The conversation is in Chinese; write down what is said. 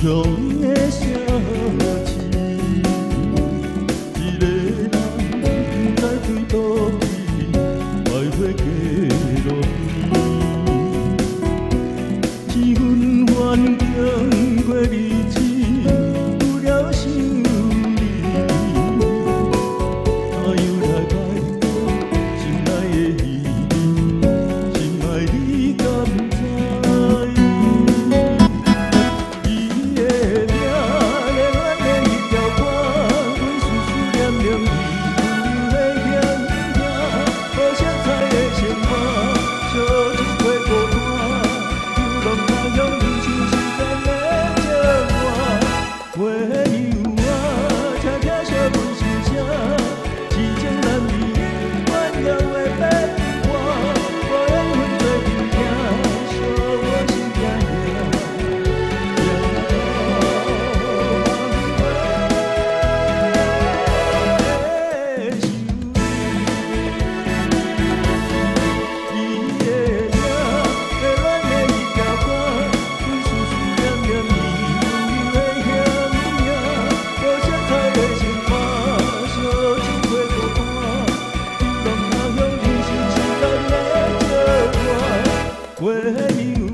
容的消息。一个人不知对倒去，徘徊过路边。几分幻境过日子，有了想你，哪有来摆心内的意味？心爱你敢知？伊的名，连阮的一条歌，阮思思念念伊，温柔的乡野，无色彩的情话，烧酒过孤单，流浪他乡，人生是咱的情话。花油啊，车车小问心声，痴情难离，怨怨的变化，无缘分做阵行，笑我心痛花油。